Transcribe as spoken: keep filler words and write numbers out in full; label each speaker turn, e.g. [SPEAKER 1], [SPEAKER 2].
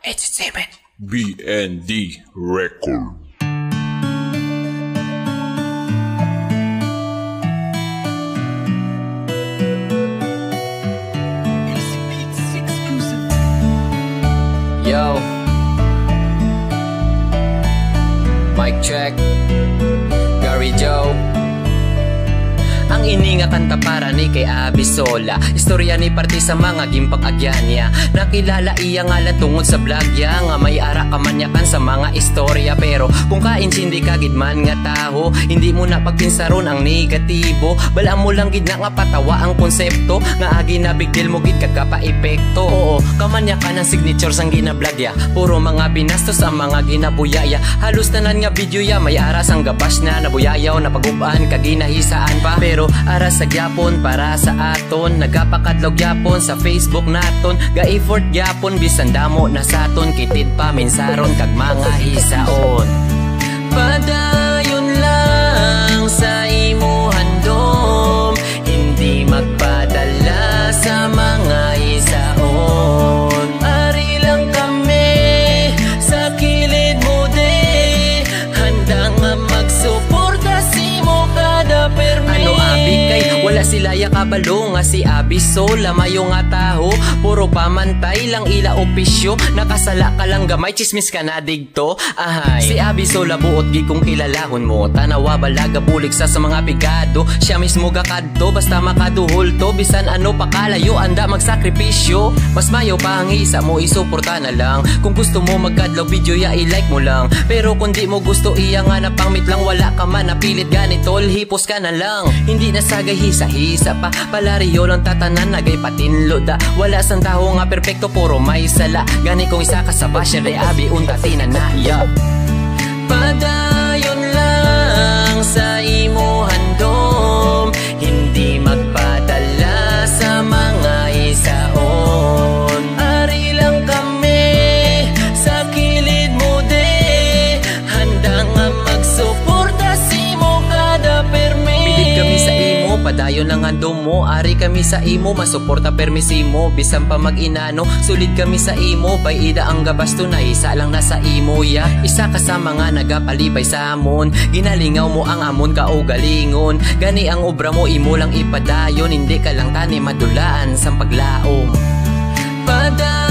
[SPEAKER 1] eighty-seven
[SPEAKER 2] B N D Record.
[SPEAKER 1] Yo, mic check, Gary Joe. Ang ini nga kanta para ni kay Abisola, istorya ni parte sa mga gimpag-agyan niya. Nakilala iya nga lang tungod sa vlog ya, nga may ara kamanyakan sa mga istorya. Pero kung kainsindi ka gidman nga taho, hindi mo na pagpinsaron ang negatibo. Bala mo lang gid na nga patawa ang konsepto, nga agi na big deal mo gid kagapa-epekto. Oo, kamanyakan ang signature sang gina-vlog ya, puro mga binastos ang mga ginabuyaya. Halos tanan nga video ya, may ara sang gabas na nabuyayaw, napag-uban kaginahisaan pa. Pero ara sa gyapon para sa aton, nagapakadlog gyapon sa Facebook naton, ga-effort gyapon bisan damo na saton, kitid pa minsaron kag mga hisaon. Padayon lang sa imo handom, hindi magpadala sa mga hisaon. Ari lang kami sa kilid mo de, handa nga magsuporta si mo kada permi. Ano abi kay wala sila ya kabalo nga si Abisola, mayo nga taho, puro pamantay lang ila opisyo. Nakasala ka lang gamay, chismis ka na digto. Ahay, si Abisola buot gi kung kilalahon mo, tanawa balaga bulig sa sa mga pigado. Siya mismo gakadto basta makaduhol to, bisan ano pakalayo anda magsakripisyo. Mas mayo pa ang isa mo, isuporta na lang. Kung gusto mo magkadlog video ya i-like mo lang, pero kung di mo gusto iya nga na pangmit lang, wala ka man napilit ganitol, hipos ka na lang. Hindi na sagay hisa-hisa pa, palariyo lang tatanan nagay patinlo da. Wala sang taho nga perpekto, puro may sala. Gani kung isa ka sa basher de abi unta tinanaya. Padayon lang sa imo handom, hindi magpadala sa mga isaon. Ari lang kami sa kilid mo de, handa nga magsuporta si mo kada permi. Bilib kami sa imo, padayon lang handom mo. Ari kami sa imo, masuporta permisimo. Bisan pa mag-inano, sulid kami sa imo. Bay ida ang gabasto na isa lang nasa imo ya. Isa ka sa mga nagapalibay sa amon, ginalingaw mo ang amon ka o galingon. Gani ang obra mo imo lang ipadayon, hindi ka lang tani madulaan sa paglaom. Padayon